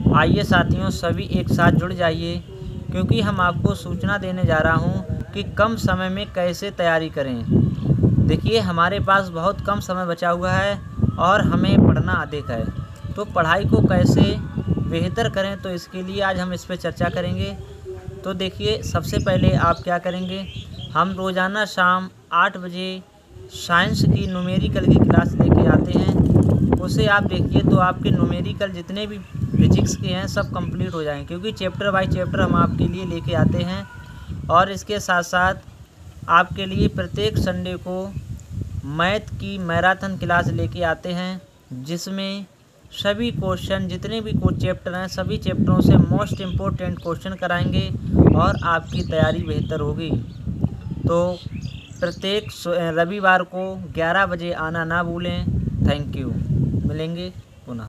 आइए साथियों, सभी एक साथ जुड़ जाइए, क्योंकि हम आपको सूचना देने जा रहा हूं कि कम समय में कैसे तैयारी करें। देखिए, हमारे पास बहुत कम समय बचा हुआ है और हमें पढ़ना अधिक है, तो पढ़ाई को कैसे बेहतर करें, तो इसके लिए आज हम इस पर चर्चा करेंगे। तो देखिए, सबसे पहले आप क्या करेंगे, हम रोज़ाना शाम 8 बजे साइंस की न्यूमेरिकल की क्लास लेके आते हैं। उसे आप देखिए तो आपके न्यूमेरिकल जितने भी फिजिक्स के हैं सब कंप्लीट हो जाएंगे, क्योंकि चैप्टर बाय चैप्टर हम आपके लिए लेके आते हैं। और इसके साथ साथ आपके लिए प्रत्येक संडे को मैथ की मैराथन क्लास लेके आते हैं, जिसमें सभी क्वेश्चन जितने भी चैप्टर हैं सभी चैप्टरों से मोस्ट इम्पोर्टेंट क्वेश्चन कराएंगे और आपकी तैयारी बेहतर होगी। तो प्रत्येक रविवार को 11 बजे आना ना भूलें। Thank you. मिलेंगे।